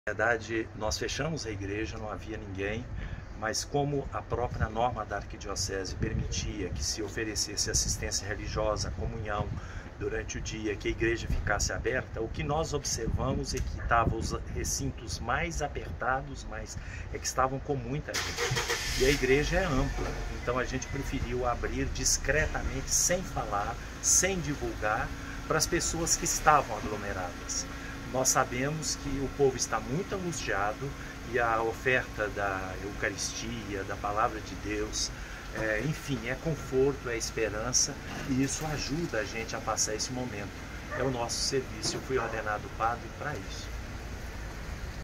Na verdade, nós fechamos a igreja, não havia ninguém, mas como a própria norma da arquidiocese permitia que se oferecesse assistência religiosa, comunhão durante o dia, que a igreja ficasse aberta, o que nós observamos é que estavam os recintos mais apertados, mas é que estavam com muita gente. E a igreja é ampla, então a gente preferiu abrir discretamente, sem falar, sem divulgar, para as pessoas que estavam aglomeradas. Nós sabemos que o povo está muito angustiado e a oferta da Eucaristia, da Palavra de Deus, enfim, é conforto, é esperança, e isso ajuda a gente a passar esse momento. É o nosso serviço, eu fui ordenado padre para isso.